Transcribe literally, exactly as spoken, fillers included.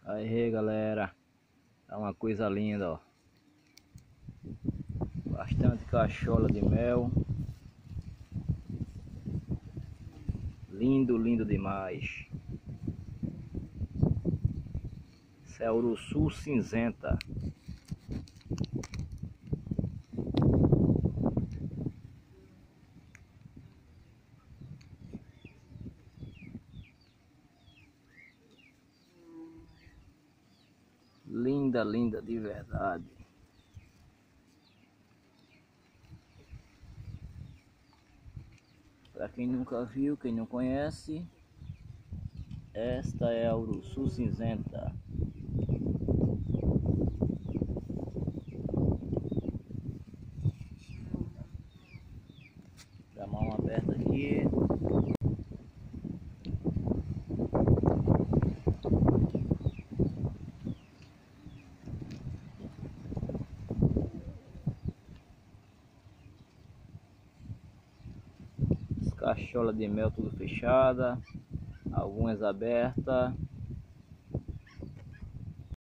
Aí galera, tá uma coisa linda, ó. Bastante cachola de mel. Lindo, lindo demais. Essa é a Uruçu cinzenta. Linda, linda de verdade. Para quem nunca viu, quem não conhece, esta é a Uruçu cinzenta. Da mão aberta aqui. Cachola de mel tudo fechada, algumas abertas.